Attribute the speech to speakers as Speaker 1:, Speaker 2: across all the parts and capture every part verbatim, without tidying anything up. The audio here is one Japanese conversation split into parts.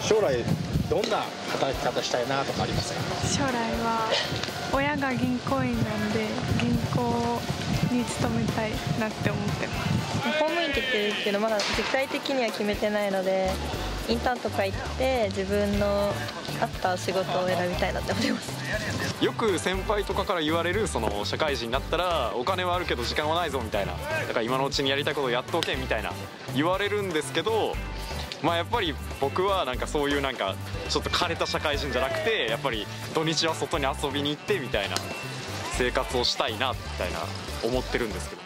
Speaker 1: 将来どんな働き方したいなとかありますか？
Speaker 2: 将来は親が銀行員なんで銀行に勤めたいなって思ってます。
Speaker 3: 公務員って言ってるけどまだ具体的には決めてないので、インターンとか行って自分の合った仕事を選びたいなって思います。
Speaker 4: よく先輩とかから言われる、その社会人になったらお金はあるけど時間はないぞみたいな、だから今のうちにやりたいことをやっとけみたいな言われるんですけど、まあやっぱり僕はなんかそういうなんかちょっと枯れた社会人じゃなくて、やっぱり土日は外に遊びに行ってみたいな生活をしたいなみたいな思ってるんですけど。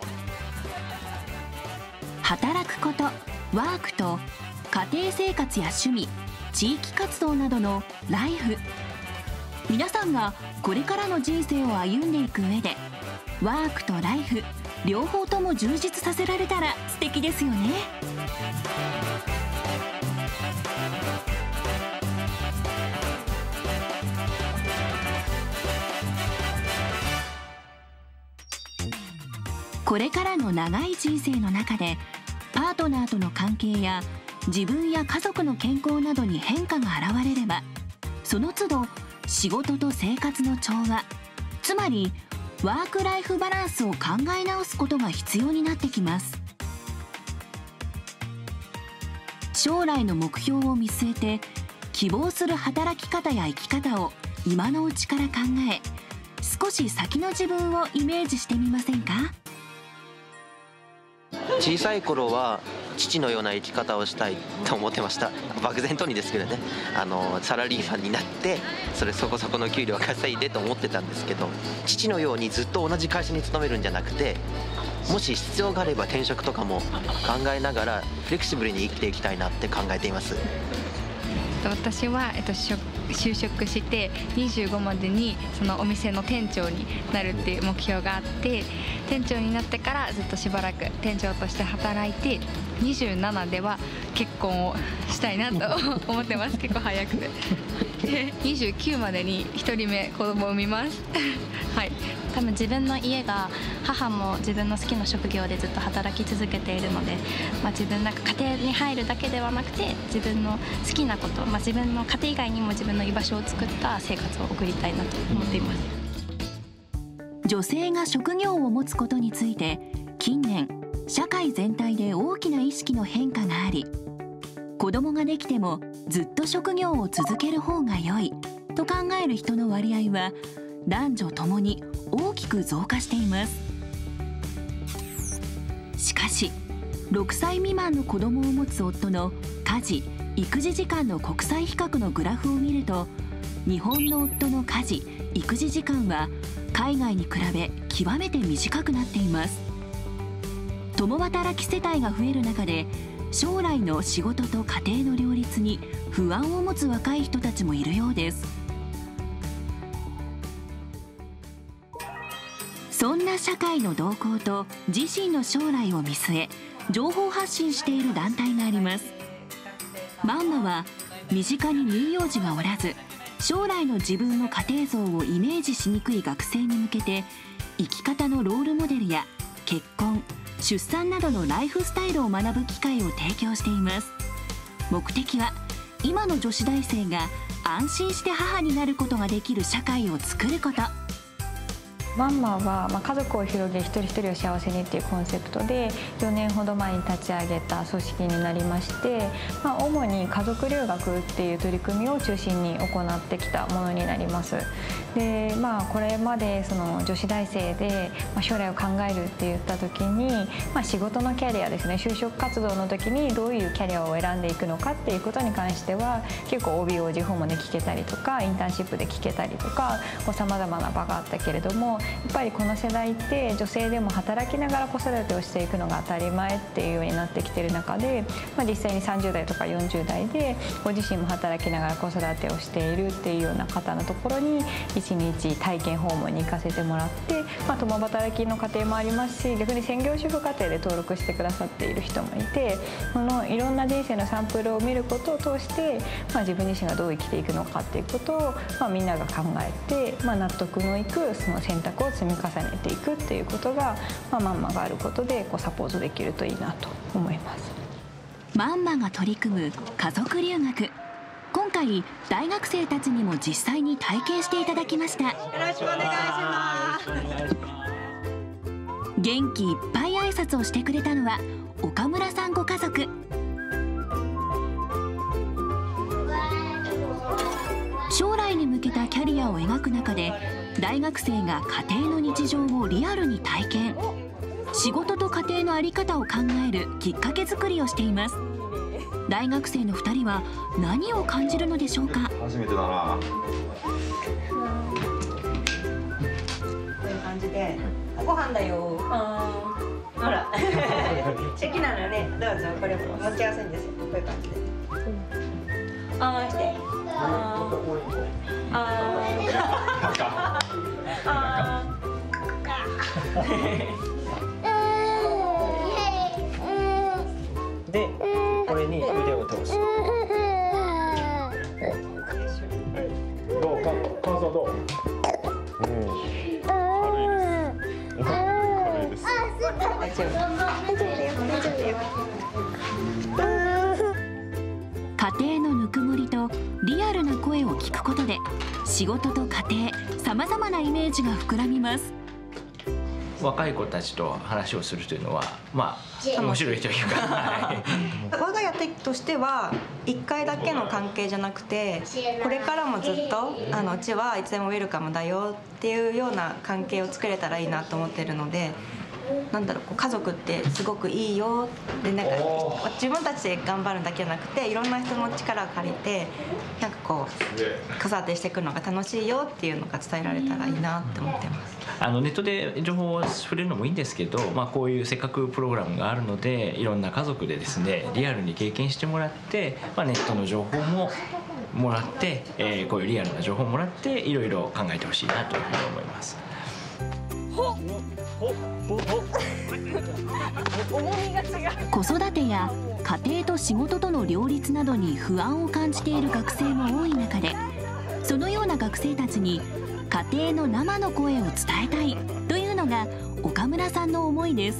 Speaker 5: 働くこと、ワークと家庭生活や趣味、地域活動などのライフ。皆さんがこれからの人生を歩んでいく上で、ワークとライフ両方とも充実させられたら素敵ですよね。これからの長い人生の中で、パートナーとの関係や自分や家族の健康などに変化が現れれば、その都度仕事と生活の調和、つまりワークライフバランスを考え直すことが必要になってきます。将来の目標を見据えて、希望する働き方や生き方を今のうちから考え、少し先の自分をイメージしてみませんか？
Speaker 6: 小さい頃は父のような生き方をしたいと思ってました。漠然とにですけどね、あのサラリーマンになってそれそこそこの給料を稼いでと思ってたんですけど、父のようにずっと同じ会社に勤めるんじゃなくて、もし必要があれば転職とかも考えながらフレキシブルに生きていきたいなって考えています。
Speaker 7: 私は、えっと、就職してにじゅうごまでにそのお店の店長になるっていう目標があって、店長になってからずっとしばらく店長として働いて、にじゅうななでは結婚をしたいなと思ってます。結構早くでにじゅうきゅうまでにひとりめ子供を産みますはい、
Speaker 8: 多分自分の家が、母も自分の好きな職業でずっと働き続けているので、まあ、自分なんか家庭に入るだけではなくて、自分の好きなこと、まあ、自分の家庭以外にも自分の居場所を作った生活を送りたいなと思っています。
Speaker 5: 女性が職業を持つことについて、近年社会全体で大きな意識の変化があり、子供ができてもずっと職業を続ける方が良いと考える人の割合は男女ともに大きく増加しています。しかしろくさい未満の子供を持つ夫の家事・育児時間の国際比較のグラフを見ると、日本の夫の家事・育児時間は海外に比べ極めて短くなっています。共働き世帯が増える中で、将来の仕事と家庭の両立に不安を持つ若い人たちもいるようです。そんな社会の動向と自身の将来を見据え、情報発信している団体があります。マンマは身近に乳幼児がおらず、将来の自分の家庭像をイメージしにくい学生に向けて、生き方のロールモデルや結婚、出産などのライフスタイルを学ぶ機会を提供しています。目的は、今の女子大生が安心して母になることができる社会を作ること。
Speaker 9: マンマは、まあ、家族を広げ一人一人を幸せにっていうコンセプトでよねんほど前に立ち上げた組織になりまして、まあ、主に家族留学っていう取り組みを中心に行ってきたものになります。で、まあ、これまでその女子大生で、まあ、将来を考えるって言った時に、まあ、仕事のキャリアですね、就職活動の時にどういうキャリアを選んでいくのかっていうことに関しては結構 オービーオー 訪問で聞けたりとか、インターンシップで聞けたりとか、さまざまな場があったけれども、やっぱりこの世代って女性でも働きながら子育てをしていくのが当たり前っていうようになってきている中で、まあ、実際にさんじゅうだいとかよんじゅうだいでご自身も働きながら子育てをしているっていうような方のところにいちにち体験訪問に行かせてもらって、まあ、共働きの家庭もありますし、逆に専業主婦家庭で登録してくださっている人もいて、このいろんな人生のサンプルを見ることを通して、まあ、自分自身がどう生きていくのかっていうことを、まあ、みんなが考えて、まあ、納得のいくその選択を積み重ねていくっていうことが、まあ、マンマがあることでこうサポートできるといいなと思います。
Speaker 5: マンマが取り組む家族留学、 今回大学生たちにも実際に体験していただきました。よ
Speaker 10: ろしくお願いします。
Speaker 5: 元気いっぱい挨拶をしてくれたのは岡村さんご家族。将来に向けたキャリアを描く中で大学生が家庭の日常をリアルに体験、仕事と家庭の在り方を考えるきっかけ作りをしています。大学生のふたりは何を感じるのでしょうか。
Speaker 11: 初めてだな。
Speaker 10: こういう感じでご飯だよ。あーほら好きなのね、どうぞ。これ持ちやすいんですよ。こういう感じであーしてあーあーあ
Speaker 1: で、これに腕を通す。どうか、感想どう？うん、軽いです。軽いです。
Speaker 10: 大丈夫。大丈夫だよ。大丈夫だよ。
Speaker 5: 家庭のぬくもりとリアルな声を聞くことで仕事と家庭、さまざまなイメージが膨らみます。
Speaker 12: 若い子たちと話をするというのは、まあ面白いというか、はい、
Speaker 10: 我が家としてはいっかいだけの関係じゃなくて、これからもずっとあのうちはいつでもウェルカムだよっていうような関係を作れたらいいなと思ってるので、なんだろう、こう家族ってすごくいいよで、なんか自分たちで頑張るだけじゃなくていろんな人の力を借りてなんかこう子育てしていくのが楽しいよっていうのが伝えられたらいいなって思ってます。
Speaker 12: あのネットで情報を触れるのもいいんですけど、まあ、こういうせっかくプログラムがあるのでいろんな家族でですねリアルに経験してもらって、まあ、ネットの情報ももらって、えー、こういうリアルな情報をもらっていろいろ考えてほしいなというふうに思います。
Speaker 5: 子育てや家庭と仕事との両立などに不安を感じている学生も多い中で、そのような学生たちに家庭の生の声を伝えたいというのが岡村さんの思いです。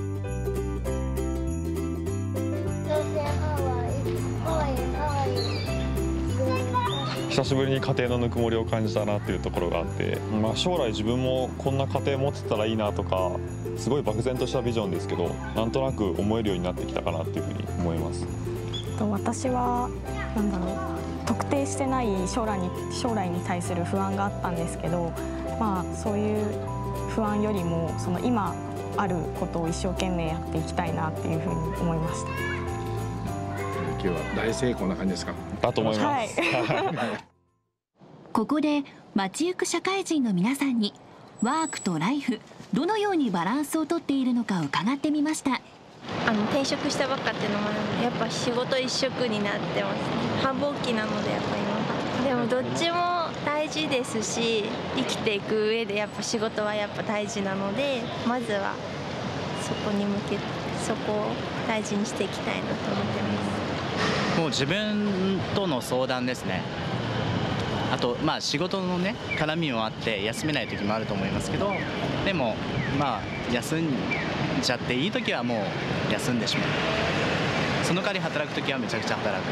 Speaker 11: 久しぶりに家庭のぬくもりを感じたなっていうところがあって、まあ、将来自分もこんな家庭持ってたらいいなとか、すごい漠然としたビジョンですけど、なんとなく思えるようになってきたかなっていうふうに思います。
Speaker 13: 私はなんだろう、特定してない将来に将来に対する不安があったんですけど、まあ、そういう不安よりもその今あることを一生懸命やっていきたいなっていうふうに思いました。
Speaker 1: 今日は大成功な感じですか？
Speaker 11: だと思います。
Speaker 5: はいここで街行く社会人の皆さんにワークとライフどのようにバランスをとっているのか伺ってみました。
Speaker 3: あの転職したばっかっていうのもあるので、やっぱ仕事一色になってますね。繁忙期なのでやっぱ今でもどっちも大事ですし、生きていく上でやっぱ仕事はやっぱ大事なので、まずはそこに向けてそこを大事にしていきたいなと思ってます。
Speaker 14: もう自分との相談ですね。あと、まあ、仕事のね絡みもあって休めない時もあると思いますけど、でもまあ休んじゃっていい時はもう休んでしまう。その代わり働く時はめちゃくちゃ働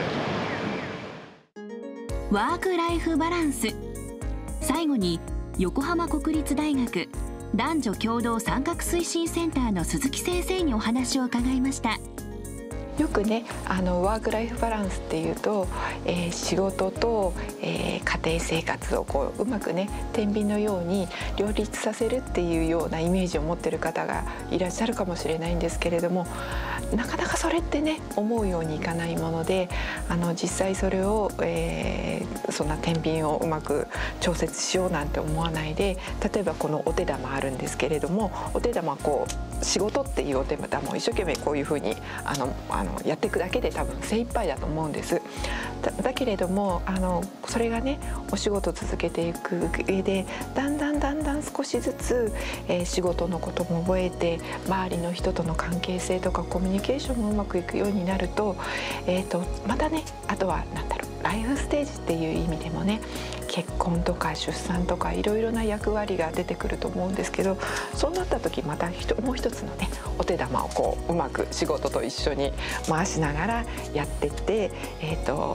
Speaker 14: く。
Speaker 5: ワークライフバランス。最後に横浜国立大学男女共同参画推進センターの鈴木先生にお話を伺いました。
Speaker 15: よくね、あのワークライフバランスっていうと、えー、仕事と、えー、家庭生活をこううまくね天秤のように両立させるっていうようなイメージを持ってる方がいらっしゃるかもしれないんですけれども、なかなかそれってね思うようにいかないもので、あの実際それを、えー、そんな天秤をうまく調節しようなんて思わないで、例えばこのお手玉あるんですけれども、お手玉こう仕事っていうお手玉を一生懸命こういうふうにあのあのやっていくだけで多分精一杯だと思うんです。だ, だけれどもあのそれがねお仕事続けていく上でだんだんだんだん少しずつ、えー、仕事のことも覚えて、周りの人との関係性とかコミュニケーションもうまくいくようになると、えーとまたねあとはなんだろう、ライフステージっていう意味でもね、結婚とか出産とかいろいろな役割が出てくると思うんですけど、そうなった時またもう一つのねお手玉をこううまく仕事と一緒に回しながらやっていって、えーと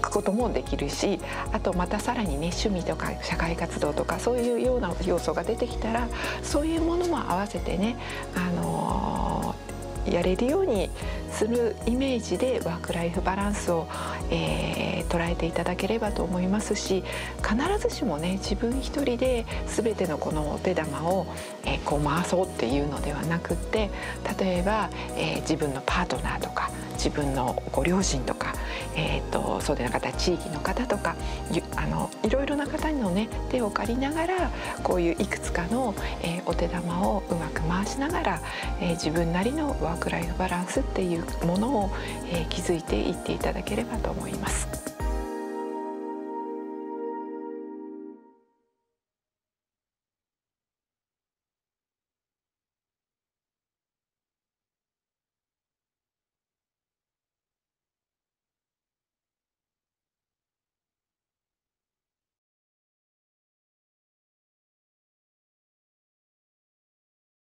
Speaker 15: くこともできるし、あとまたさらにね趣味とか社会活動とかそういうような要素が出てきたら、そういうものも合わせてね、あのーやれるようにするイメージでワークライフバランスを、えー、捉えていただければと思いますし、必ずしもね自分一人で全てのこのお手玉を、えー、こう回そうっていうのではなくって、例えば、えー、自分のパートナーとか自分のご両親とか、えー、とそうでなかったら地域の方とかあのいろいろな方のね手を借りながら、こういういくつかの、えー、お手玉をうまく回しながら、えー、自分なりのワークライフバランスっていうものを、えー、築いていっていただければと思います。